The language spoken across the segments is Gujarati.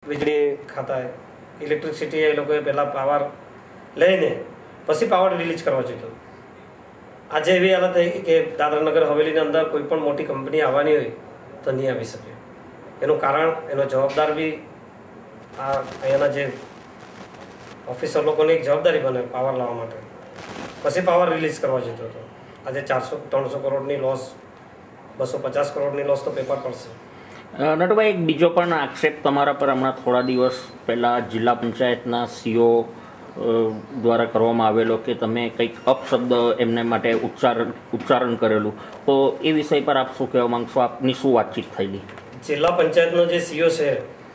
વીજળી ખાતા ઇલેક્ટ્રિસિટી એ લોકોએ પહેલાં પાવર લઈને પછી પાવર રિલીઝ કરવા જોઈતો. આજે એવી હાલત થઈ કે દાદરાનગર હવેલીની અંદર કોઈ પણ મોટી કંપની આવવાની હોય તો નહીં આવી શકે. એનું કારણ એનો જવાબદાર બી આ અહીંયાના જે ઓફિસર લોકોની એક જવાબદારી બને પાવર લાવવા માટે, પછી પાવર રિલીઝ કરવા જોઈતો હતો. આજે 400-300 કરોડની લોસ, 250 કરોડની લોસ તો પેપર પડશે. નટુભાઈ, એક બીજો પણ આક્ષેપ તમારા પર હમણાં થોડા દિવસ પહેલાં જિલ્લા પંચાયતના સીઓ દ્વારા કરવામાં આવેલો કે તમે કંઈક અપશબ્દ એમને માટે ઉચ્ચારણ કરેલું, તો એ વિષય પર આપ શું કહેવા માંગશો? આપની શું વાતચીત થયેલી? જિલ્લા પંચાયતનો જે સીઓ છે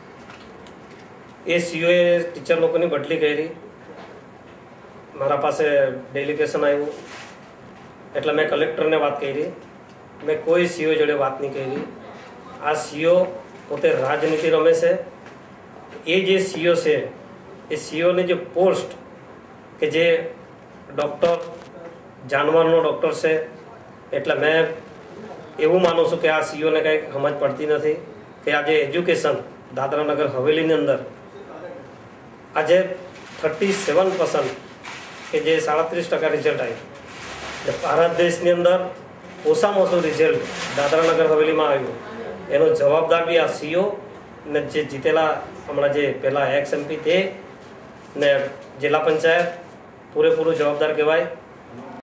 એ સીઓએ ટીચર લોકોની બદલી કરી. મારા પાસે ડેલિગેશન આવ્યું એટલે મેં કલેક્ટરને વાત કરી. મેં કોઈ સીઓ જોડે વાત નહીં કરી. આ સીઓ પોતે રાજનીતિ રમે છે. એ જે સીઓ છે એ સીઓની જે પોસ્ટ કે જે ડૉક્ટર જાનવરનો ડૉક્ટર છે, એટલે મેં એવું માનું છું કે આ સીઓને કંઈક સમજ પડતી નથી કે આજે એજ્યુકેશન દાદરાનગર હવેલીની અંદર આજે 37% કે જે 37% રિઝલ્ટ આવ્યું, ભારત દેશની અંદર ઓછામાં ઓછું રિઝલ્ટ દાદરાનગર હવેલીમાં આવ્યું. એનો જવાબદાર બી આ સીઓ ને જે જીતેલા હમણાં જે પહેલાં એક્સ MP તે ને જિલ્લા પંચાયત પૂરેપૂરું જવાબદાર કહેવાય.